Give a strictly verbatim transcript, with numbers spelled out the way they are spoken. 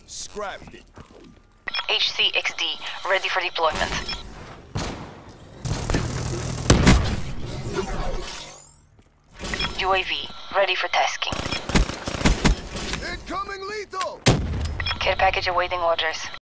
Scrapped it. H C X D, ready for deployment. U A V, ready for tasking. Incoming lethal! Care package awaiting orders.